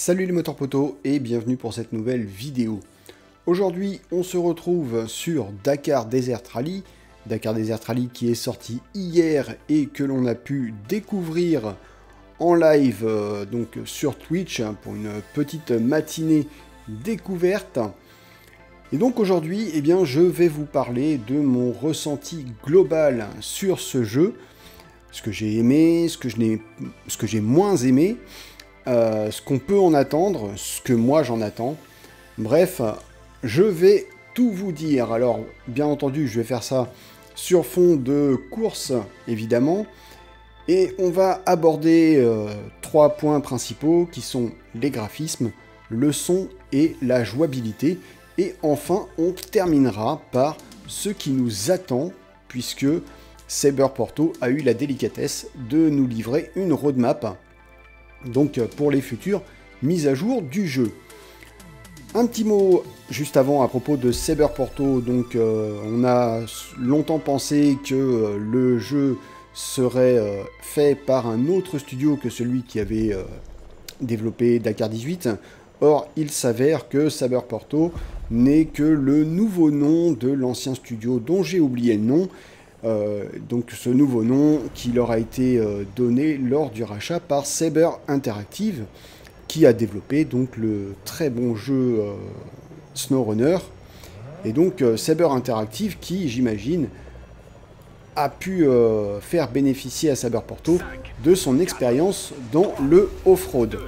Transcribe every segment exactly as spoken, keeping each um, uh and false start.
Salut les moteurs potos et bienvenue pour cette nouvelle vidéo. Aujourd'hui on se retrouve sur Dakar Desert Rally. Dakar Desert Rally qui est sorti hier et que l'on a pu découvrir en live euh, donc sur Twitch pour une petite matinée découverte. Et donc aujourd'hui eh bien, je vais vous parler de mon ressenti global sur ce jeu. Ce que j'ai aimé, ce que je n'ai, ce que j'ai moins aimé. Euh, ce qu'on peut en attendre, ce que moi j'en attends. Bref, je vais tout vous dire. Alors, bien entendu, je vais faire ça sur fond de course, évidemment. Et on va aborder euh, trois points principaux qui sont les graphismes, le son et la jouabilité. Et enfin, on terminera par ce qui nous attend, puisque Saber Porto a eu la délicatesse de nous livrer une roadmap. Donc pour les futures mises à jour du jeu. Un petit mot juste avant à propos de Saber Porto. Donc euh, on a longtemps pensé que euh, le jeu serait euh, fait par un autre studio que celui qui avait euh, développé Dakar dix-huit. Or il s'avère que Saber Porto n'est que le nouveau nom de l'ancien studio dont j'ai oublié le nom. Euh, donc ce nouveau nom qui leur a été euh, donné lors du rachat par Saber Interactive, qui a développé donc le très bon jeu euh, SnowRunner. Et donc euh, Saber Interactive qui, j'imagine, a pu euh, faire bénéficier à Saber Porto de son expérience dans le off-road.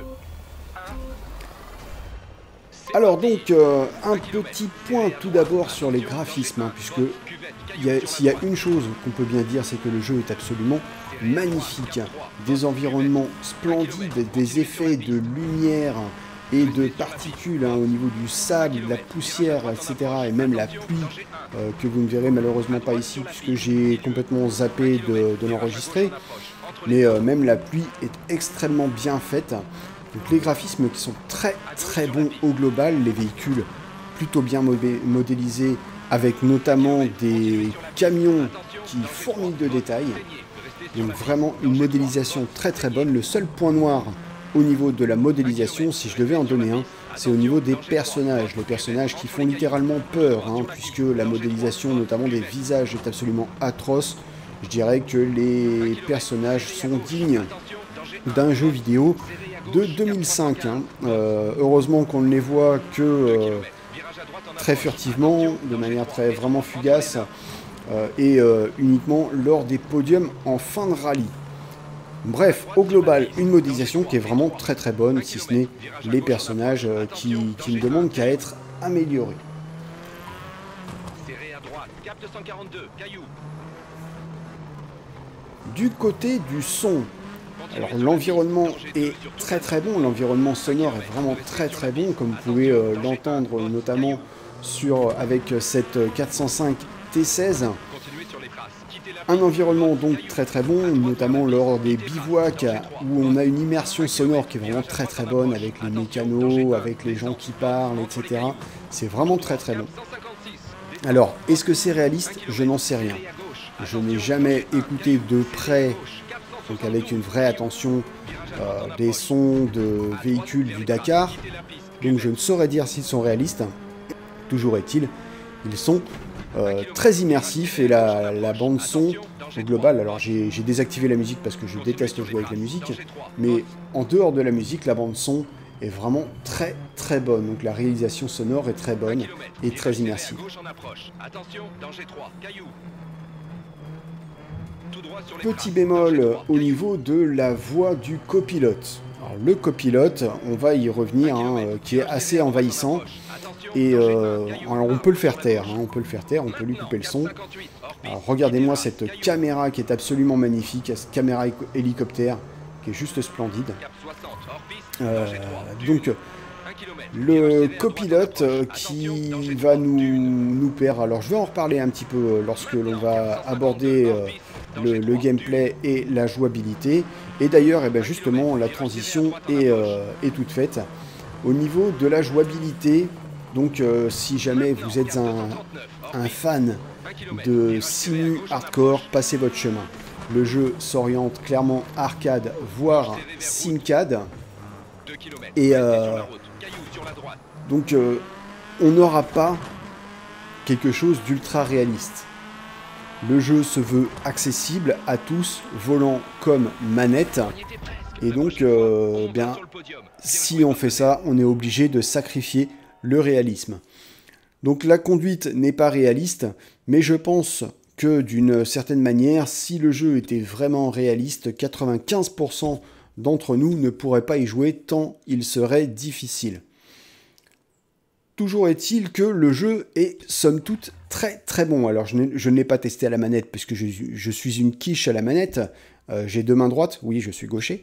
Alors donc, euh, un petit point tout d'abord sur les graphismes, hein, puisque s'il y a une chose qu'on peut bien dire, c'est que le jeu est absolument magnifique. Des environnements splendides, des effets de lumière et de particules hein, au niveau du sable, de la poussière, et cetera. Et même la pluie, euh, que vous ne verrez malheureusement pas ici, puisque j'ai complètement zappé de, de l'enregistrer. Mais euh, même la pluie est extrêmement bien faite. Donc les graphismes qui sont très très bons au global, les véhicules plutôt bien modélisés, avec notamment des camions qui fourmillent de détails. Donc vraiment une modélisation très très bonne. Le seul point noir au niveau de la modélisation, si je devais en donner un, c'est au niveau des personnages. Les personnages qui font littéralement peur, hein, puisque la modélisation notamment des visages est absolument atroce. Je dirais que les personnages sont dignes d'un jeu vidéo de deux mille cinq. Hein. Euh, heureusement qu'on ne les voit que euh, très furtivement, de manière très vraiment fugace, euh, et euh, uniquement lors des podiums en fin de rallye. Bref, au global, une modélisation qui est vraiment très très bonne, si ce n'est les personnages euh, qui, qui ne demandent qu'à être améliorés. Du côté du son, alors l'environnement est très très bon, l'environnement sonore est vraiment très très bon, comme vous pouvez euh, l'entendre notamment sur, avec cette quatre cent cinq T seize. Un environnement donc très très bon, notamment lors des bivouacs où on a une immersion sonore qui est vraiment très très bonne, avec les mécanos, avec les gens qui parlent, et cetera. C'est vraiment très très bon. Alors, est-ce que c'est réaliste? Je n'en sais rien. Je n'ai jamais écouté de près, donc avec une vraie attention, euh, des sons de véhicules du Dakar, donc je ne saurais dire s'ils sont réalistes. Toujours est-il, ils sont euh, très immersifs et la, la bande son au global, alors j'ai désactivé la musique parce que je déteste jouer avec la musique, mais en dehors de la musique, la bande son est vraiment très très bonne, donc la réalisation sonore est très bonne et très immersive. Petit bémol au niveau de la voix du copilote. Alors, le copilote, on va y revenir, hein, qui est assez envahissant. Et euh, alors on peut le faire taire, hein, on peut le faire taire, on peut lui couper le son. Alors regardez-moi cette caméra qui est absolument magnifique, cette caméra hélicoptère qui est juste splendide. Euh, donc le copilote qui va nous, nous perdre, alors je vais en reparler un petit peu lorsque l'on va aborder euh, le, le gameplay et la jouabilité. Et d'ailleurs, eh ben justement, la transition est, euh, est toute faite. Au niveau de la jouabilité, donc euh, si jamais vous êtes un, un fan de simu hardcore, passez votre chemin. Le jeu s'oriente clairement arcade, voire simcade. Et euh, donc euh, on n'aura pas quelque chose d'ultra réaliste. Le jeu se veut accessible à tous, volant comme manette. Et donc, euh, bien, si on fait ça, on est obligé de sacrifier le réalisme. Donc la conduite n'est pas réaliste, mais je pense que d'une certaine manière, si le jeu était vraiment réaliste, quatre-vingt-quinze pour cent d'entre nous ne pourraient pas y jouer tant il serait difficile. Toujours est-il que le jeu est somme toute très très bon. Alors je ne l'ai pas testé à la manette puisque je, je suis une quiche à la manette. Euh, J'ai deux mains droites, oui je suis gaucher.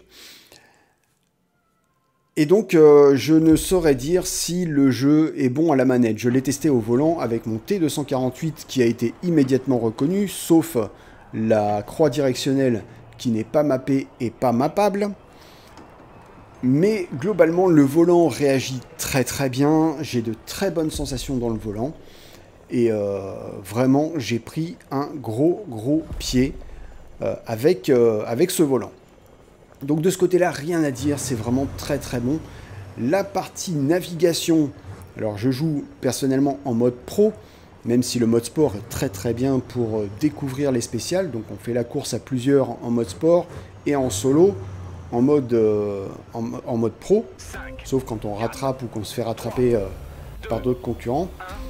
Et donc euh, je ne saurais dire si le jeu est bon à la manette. Je l'ai testé au volant avec mon T deux cent quarante-huit qui a été immédiatement reconnu, sauf la croix directionnelle qui n'est pas mappée et pas mappable. Mais globalement, le volant réagit très très bien, j'ai de très bonnes sensations dans le volant, et euh, vraiment, j'ai pris un gros gros pied euh, avec, euh, avec ce volant. Donc de ce côté-là, rien à dire, c'est vraiment très très bon. La partie navigation, alors je joue personnellement en mode pro, même si le mode sport est très très bien pour euh, découvrir les spéciales, donc on fait la course à plusieurs en mode sport, et en solo, en mode, euh, en, en mode pro, sauf quand on rattrape ou qu'on se fait rattraper euh, par d'autres concurrents.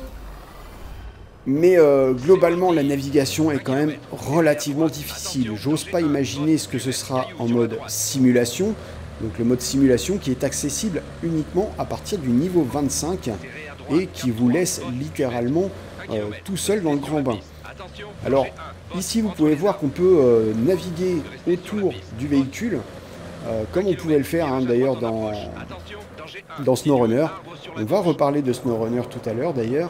Mais euh, globalement, la navigation est quand même relativement difficile. J'ose pas imaginer ce que ce sera en mode simulation. Donc le mode simulation qui est accessible uniquement à partir du niveau vingt-cinq et qui vous laisse littéralement euh, tout seul dans le grand bain. Alors ici, vous pouvez voir qu'on peut euh, naviguer autour du véhicule. Euh, comme on pouvait le faire hein, d'ailleurs dans, dans SnowRunner. On va reparler de SnowRunner tout à l'heure d'ailleurs.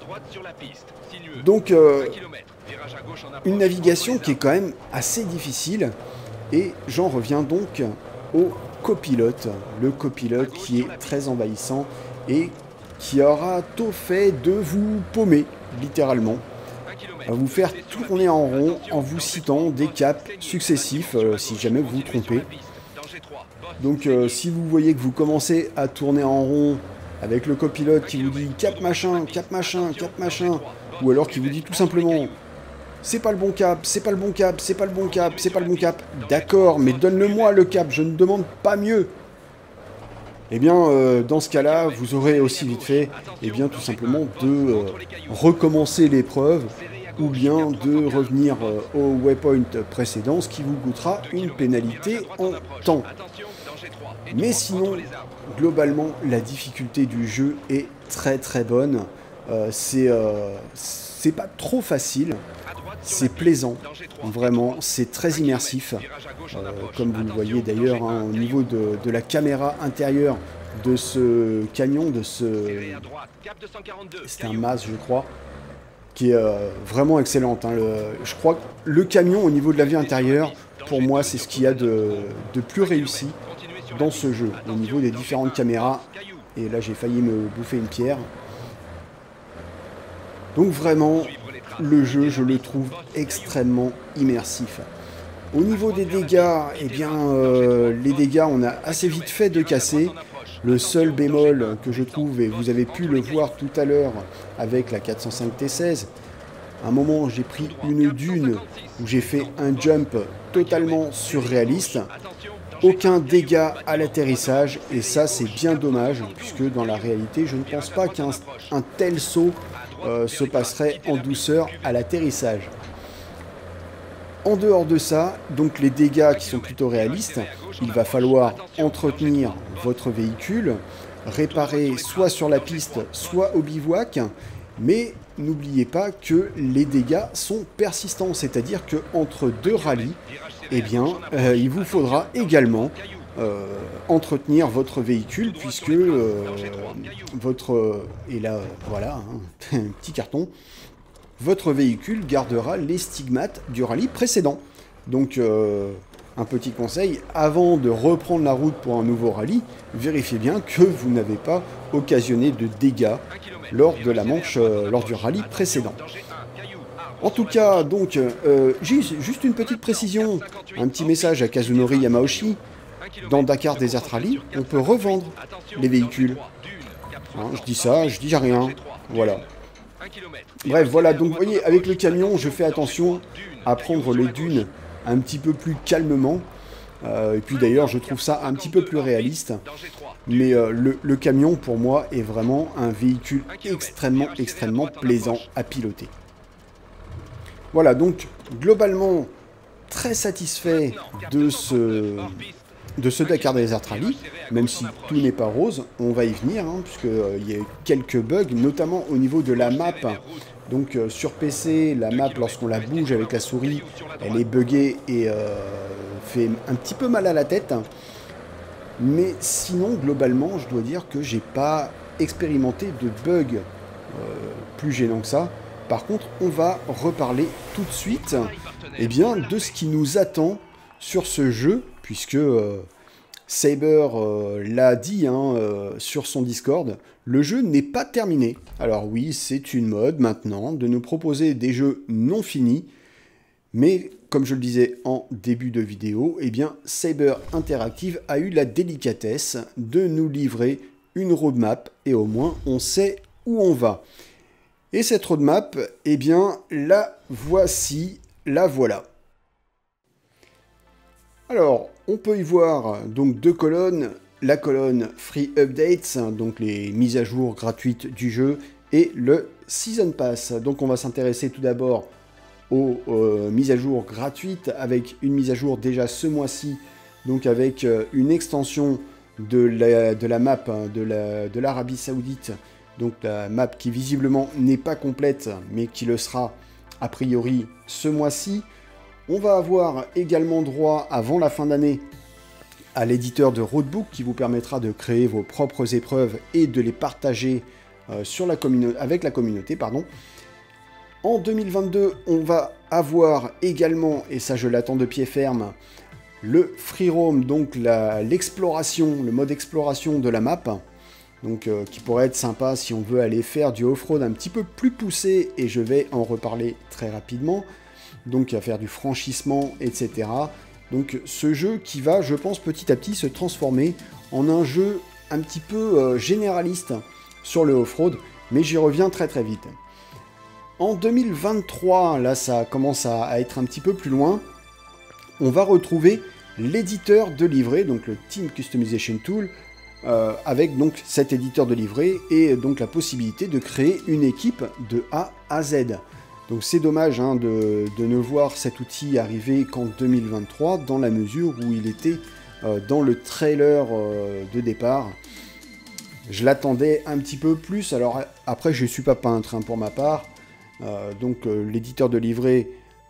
Donc euh, une navigation qui est quand même assez difficile. Et j'en reviens donc au copilote. Le copilote qui est très envahissant et qui aura tôt fait de vous paumer, littéralement. À vous faire tourner en rond en vous citant des caps successifs euh, si jamais vous vous trompez. Donc euh, si vous voyez que vous commencez à tourner en rond avec le copilote qui vous dit cap machin, cap machin, cap machin, ou alors qui vous dit tout simplement c'est pas le bon cap, c'est pas le bon cap, c'est pas le bon cap, c'est pas le bon cap, d'accord, mais donne-le-moi le cap, je ne demande pas mieux. Eh bien, euh, dans ce cas-là, vous aurez aussi vite fait, eh bien, tout simplement de euh, recommencer l'épreuve, ou bien de revenir euh, au waypoint précédent, ce qui vous coûtera une pénalité en temps. Mais sinon, globalement, la difficulté du jeu est très très bonne. Euh, c'est euh, c'est pas trop facile, c'est plaisant, vraiment, c'est très immersif. Euh, comme vous le voyez d'ailleurs, hein, au niveau de, de la caméra intérieure de ce camion, de ce... C'est un Maz, je crois, qui est euh, vraiment excellente. Hein. Le, je crois que le camion, au niveau de la vue intérieure, pour moi, c'est ce qu'il y a de, de plus réussi dans ce jeu, au niveau des différentes caméras. Et là, j'ai failli me bouffer une pierre. Donc vraiment, le jeu, je le trouve extrêmement immersif. Au niveau des dégâts, eh bien, euh, les dégâts, on a assez vite fait de casser. Le seul bémol que je trouve, et vous avez pu le voir tout à l'heure avec la quatre cent cinq T seize, à un moment, j'ai pris une dune où j'ai fait un jump totalement surréaliste. Aucun dégât à l'atterrissage, et ça, c'est bien dommage, puisque dans la réalité, je ne pense pas qu'un un tel saut euh, se passerait en douceur à l'atterrissage. En dehors de ça, donc les dégâts qui sont plutôt réalistes, il va falloir entretenir votre véhicule, réparer soit sur la piste, soit au bivouac, mais n'oubliez pas que les dégâts sont persistants, c'est-à-dire qu'entre deux rallyes, eh bien, euh, il vous faudra également euh, entretenir votre véhicule, puisque euh, votre... Et là, voilà, hein, un petit carton. Votre véhicule gardera les stigmates du rallye précédent. Donc, euh, un petit conseil, avant de reprendre la route pour un nouveau rallye, vérifiez bien que vous n'avez pas occasionné de dégâts lors de la manche, euh, lors du rallye précédent. En tout cas, donc, euh, juste, juste une petite précision, un petit message à Kazunori Yamauchi. dans Dakar Desert Rally, on peut revendre les véhicules. Hein, je dis ça, je dis rien, voilà. Bref, voilà, donc vous voyez, avec le camion, je fais attention à prendre les dunes un petit peu plus calmement. Euh, et puis d'ailleurs, je trouve ça un petit peu plus réaliste. Mais euh, le, le camion, pour moi, est vraiment un véhicule extrêmement, extrêmement plaisant à piloter. Voilà, donc, globalement, très satisfait de ce, de ce Dakar Desert Rally, même si tout n'est pas rose, on va y venir, hein, puisqu'il euh, y a quelques bugs, notamment au niveau de la map. Donc euh, sur P C, la map, lorsqu'on la bouge avec la souris, elle est buggée et euh, fait un petit peu mal à la tête. Mais sinon, globalement, je dois dire que j'ai pas expérimenté de bugs euh, plus gênants que ça. Par contre, on va reparler tout de suite eh bien, de ce qui nous attend sur ce jeu, puisque euh, Saber euh, l'a dit hein, euh, sur son Discord, le jeu n'est pas terminé. Alors oui, c'est une mode maintenant de nous proposer des jeux non finis, mais comme je le disais en début de vidéo, eh bien Saber Interactive a eu la délicatesse de nous livrer une roadmap et au moins on sait où on va. Et cette roadmap, eh bien la voici, la voilà. Alors, on peut y voir donc deux colonnes, la colonne Free Updates, donc les mises à jour gratuites du jeu, et le Season Pass. Donc on va s'intéresser tout d'abord aux euh, mises à jour gratuites, avec une mise à jour déjà ce mois-ci, donc avec euh, une extension de la, de la map hein, de la, de l'Arabie Saoudite, donc la map qui visiblement n'est pas complète, mais qui le sera a priori ce mois-ci. On va avoir également droit, avant la fin d'année, à l'éditeur de Roadbook qui vous permettra de créer vos propres épreuves et de les partager euh, sur la avec la communauté. Pardon. En deux mille vingt-deux, on va avoir également, et ça je l'attends de pied ferme, le Free Roam, donc l'exploration, le mode exploration de la map, donc euh, qui pourrait être sympa si on veut aller faire du off-road un petit peu plus poussé, et je vais en reparler très rapidement. Donc à faire du franchissement, et cetera. Donc ce jeu qui va, je pense, petit à petit se transformer en un jeu un petit peu euh, généraliste sur le off-road, mais j'y reviens très très vite. En deux mille vingt-trois, là ça commence à, à être un petit peu plus loin, on va retrouver l'éditeur de livret, donc le Team Customization Tool, euh, avec donc cet éditeur de livret et donc la possibilité de créer une équipe de A à Z. Donc c'est dommage hein, de, de ne voir cet outil arriver qu'en deux mille vingt-trois, dans la mesure où il était euh, dans le trailer euh, de départ. Je l'attendais un petit peu plus, alors après je ne suis pas peintre hein, pour ma part, euh, donc euh, l'éditeur de livret,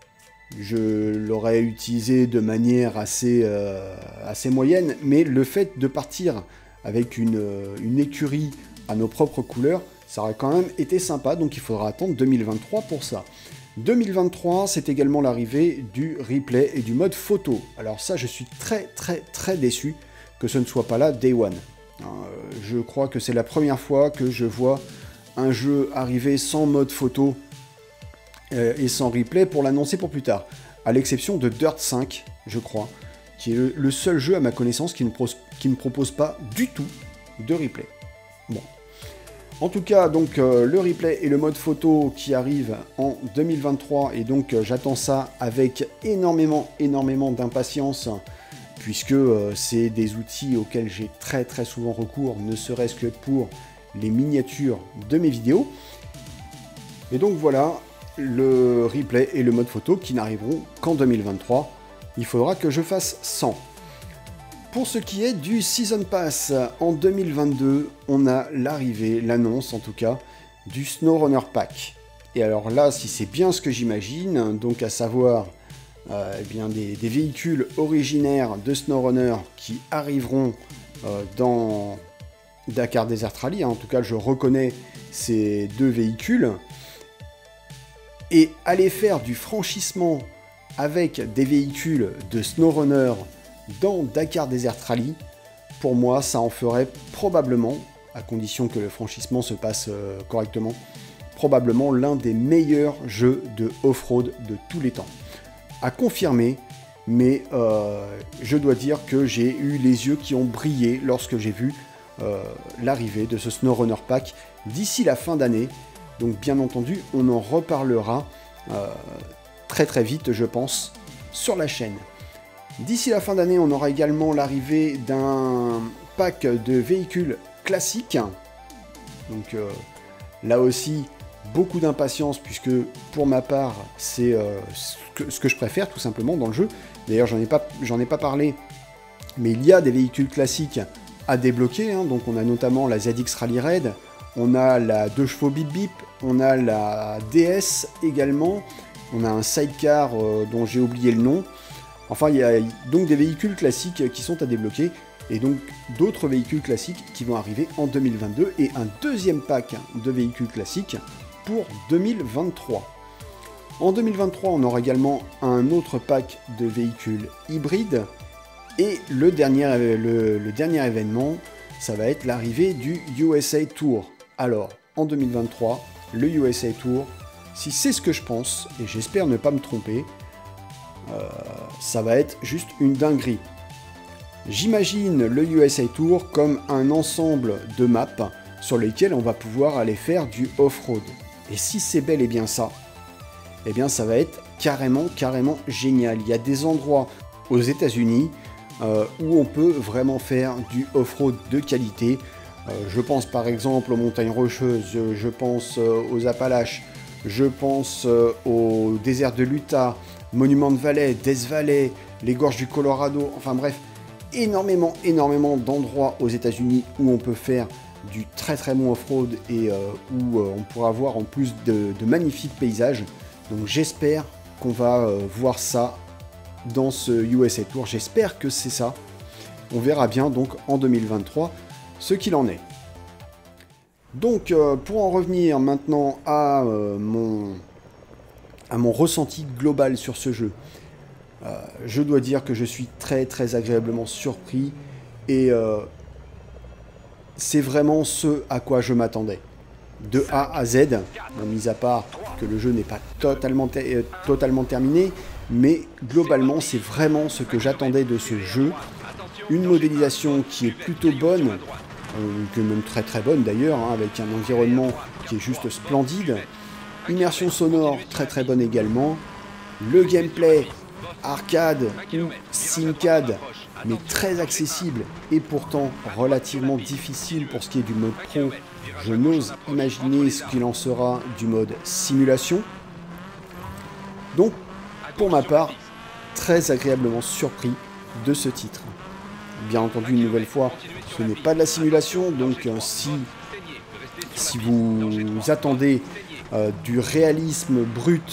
je l'aurais utilisé de manière assez, euh, assez moyenne, mais le fait de partir avec une, une écurie à nos propres couleurs, ça aurait quand même été sympa, donc il faudra attendre deux mille vingt-trois pour ça. deux mille vingt-trois, c'est également l'arrivée du replay et du mode photo. Alors ça, je suis très très très déçu que ce ne soit pas là Day One. Euh, je crois que c'est la première fois que je vois un jeu arriver sans mode photo euh, et sans replay pour l'annoncer pour plus tard. À l'exception de Dirt cinq, je crois, qui est le, le seul jeu à ma connaissance qui ne, qui ne propose pas du tout de replay. Bon. En tout cas, donc euh, le replay et le mode photo qui arrivent en deux mille vingt-trois, et donc euh, j'attends ça avec énormément, énormément d'impatience, puisque euh, c'est des outils auxquels j'ai très très souvent recours, ne serait-ce que pour les miniatures de mes vidéos. Et donc voilà, le replay et le mode photo qui n'arriveront qu'en deux mille vingt-trois. Il faudra que je fasse cent. Pour ce qui est du Season Pass, en deux mille vingt-deux, on a l'arrivée, l'annonce en tout cas, du SnowRunner Pack. Et alors là, si c'est bien ce que j'imagine, donc à savoir euh, eh bien des, des véhicules originaires de SnowRunner qui arriveront euh, dans Dakar Desert Rally, hein, en tout cas je reconnais ces deux véhicules, et aller faire du franchissement avec des véhicules de SnowRunner dans Dakar Desert Rally, pour moi, ça en ferait probablement, à condition que le franchissement se passe euh, correctement, probablement l'un des meilleurs jeux de off-road de tous les temps. À confirmer, mais euh, je dois dire que j'ai eu les yeux qui ont brillé lorsque j'ai vu euh, l'arrivée de ce SnowRunner Pack d'ici la fin d'année. Donc bien entendu, on en reparlera euh, très très vite, je pense, sur la chaîne. D'ici la fin d'année, on aura également l'arrivée d'un pack de véhicules classiques. Donc euh, là aussi, beaucoup d'impatience, puisque pour ma part, c'est euh, ce, que, ce que je préfère tout simplement dans le jeu. D'ailleurs, j'en ai pas, j'en ai pas parlé, mais il y a des véhicules classiques à débloquer. Hein. Donc on a notamment la Z X Rally Raid, on a la deux chevaux Bip Bip, on a la D S également, on a un sidecar euh, dont j'ai oublié le nom. Enfin, il y a donc des véhicules classiques qui sont à débloquer, et donc d'autres véhicules classiques qui vont arriver en deux mille vingt-deux, et un deuxième pack de véhicules classiques pour deux mille vingt-trois. En deux mille vingt-trois, on aura également un autre pack de véhicules hybrides, et le dernier, le, le dernier événement, ça va être l'arrivée du U S A Tour. Alors, en deux mille vingt-trois, le U S A Tour, si c'est ce que je pense, et j'espère ne pas me tromper, euh, ça va être juste une dinguerie. J'imagine le U S A Tour comme un ensemble de maps sur lesquelles on va pouvoir aller faire du off-road. Et si c'est bel et bien ça, eh bien ça va être carrément, carrément génial. Il y a des endroits aux États-Unis euh, où on peut vraiment faire du off-road de qualité. Euh, je pense par exemple aux montagnes rocheuses, je, je pense euh, aux Appalaches, je pense euh, au désert de l'Utah, Monument Valley, Death Valley, les gorges du Colorado, enfin bref, énormément, énormément d'endroits aux États-Unis où on peut faire du très très bon off-road et euh, où euh, on pourra voir en plus de, de magnifiques paysages. Donc j'espère qu'on va euh, voir ça dans ce U S A Tour, j'espère que c'est ça. On verra bien donc en deux mille vingt-trois ce qu'il en est. Donc euh, pour en revenir maintenant à, euh, mon, à mon ressenti global sur ce jeu, euh, je dois dire que je suis très très agréablement surpris et euh, c'est vraiment ce à quoi je m'attendais. De A à Z, bon, mis à part que le jeu n'est pas totalement, ter totalement terminé, mais globalement c'est vraiment ce que j'attendais de ce jeu. Une modélisation qui est plutôt bonne, euh, que même très très bonne d'ailleurs, hein, avec un environnement qui est juste splendide. Immersion sonore très très bonne également. Le gameplay arcade ou simcade, mais très accessible et pourtant relativement difficile pour ce qui est du mode pro. Je n'ose imaginer ce qu'il en sera du mode simulation. Donc, pour ma part, très agréablement surpris de ce titre. Bien entendu, une nouvelle fois, ce n'est pas de la simulation, donc euh, si, si vous attendez euh, du réalisme brut,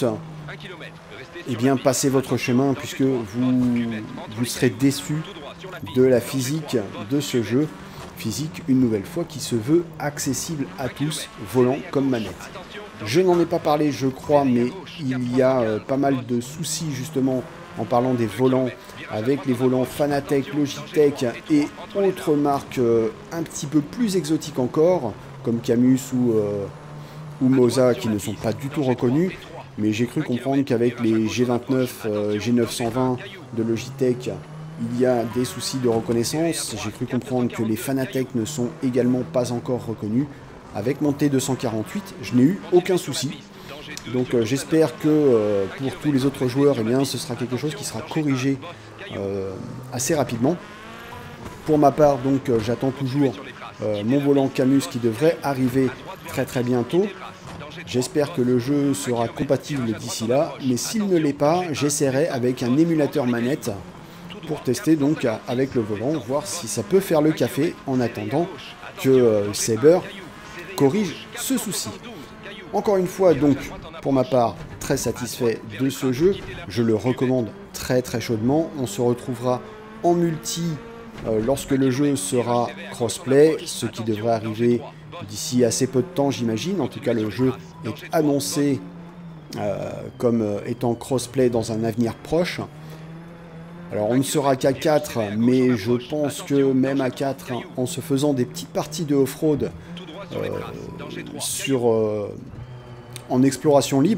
eh bien passez votre chemin puisque vous, vous serez déçu de la physique de ce jeu. Physique, une nouvelle fois, qui se veut accessible à tous, volant comme manette. Je n'en ai pas parlé, je crois, mais il y a euh, pas mal de soucis justement en parlant des volants, avec les volants Fanatec, Logitech et autres marques euh, un petit peu plus exotiques encore, comme Camus ou, euh, ou Moza, qui ne sont pas du tout reconnus. Mais j'ai cru comprendre qu'avec les G vingt-neuf, euh, G neuf cent vingt de Logitech, il y a des soucis de reconnaissance. J'ai cru comprendre que les Fanatec ne sont également pas encore reconnus. Avec mon T deux cent quarante-huit, je n'ai eu aucun souci. Donc euh, j'espère que euh, pour tous les autres joueurs, eh bien, ce sera quelque chose qui sera corrigé euh, assez rapidement. Pour ma part, donc euh, j'attends toujours euh, mon volant Camus qui devrait arriver très très bientôt. J'espère que le jeu sera compatible d'ici là, mais s'il ne l'est pas, j'essaierai avec un émulateur manette pour tester donc avec le volant, voir si ça peut faire le café en attendant que euh, Saber corrige ce souci. Encore une fois, donc, pour ma part, très satisfait de ce jeu. Je le recommande très très chaudement. On se retrouvera en multi euh, lorsque le jeu sera crossplay, ce qui devrait arriver d'ici assez peu de temps, j'imagine. En tout cas, le jeu est annoncé euh, comme euh, étant crossplay dans un avenir proche. Alors on ne sera qu'à quatre, mais je pense que même à quatre, en se faisant des petites parties de off-road euh, sur, euh, en exploration libre,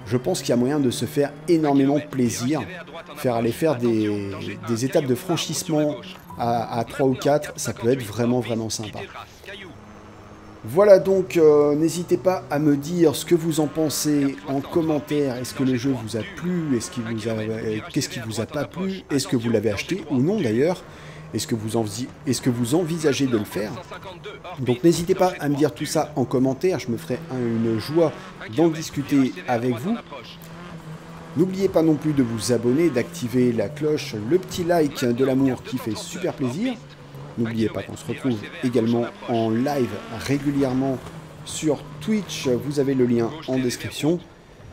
je pense qu'il y a moyen de se faire énormément plaisir, faire aller faire des, des étapes de franchissement à, à trois ou quatre, ça peut être vraiment vraiment sympa. Voilà donc, euh, n'hésitez pas à me dire ce que vous en pensez en commentaire. Est-ce que le jeu vous a plu? Est-ce qu'il vous a, euh, qu'est-ce qui vous a pas plu? Est-ce que vous l'avez acheté ou non d'ailleurs? Est-ce que, vous envi... Est-ce que vous envisagez de le faire? Donc n'hésitez pas à me dire tout ça en commentaire, je me ferai une joie d'en discuter avec vous. N'oubliez pas non plus de vous abonner, d'activer la cloche, le petit like de l'amour qui fait super plaisir. N'oubliez pas qu'on se retrouve également en live régulièrement sur Twitch, vous avez le lien en description.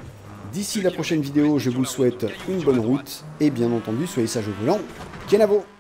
D'ici la prochaine vidéo, je vous souhaite une bonne route et bien entendu, soyez sages au volant. Kenavo!